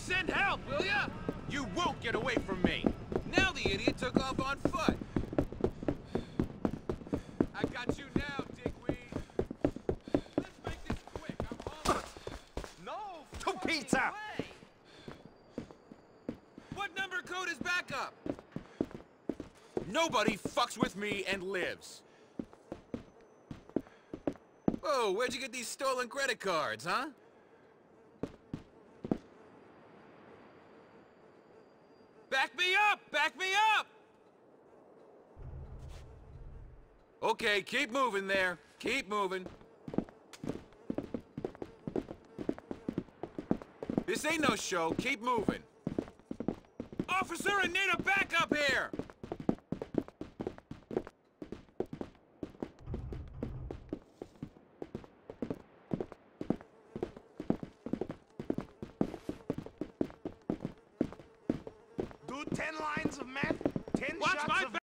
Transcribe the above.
Send help, will ya? You won't get away from me! Now the idiot took off on foot. I got you now, dickweed. Let's make this quick. I'm hungry. No To fucking pizza! way. What number code is backup? Nobody fucks with me and lives. Whoa, where'd you get these stolen credit cards, huh? Back me up! Back me up! Okay, keep moving there. Keep moving. This ain't no show. Keep moving. Officer, I need a backup here! Do 10 lines of math, 10 Watch shots my of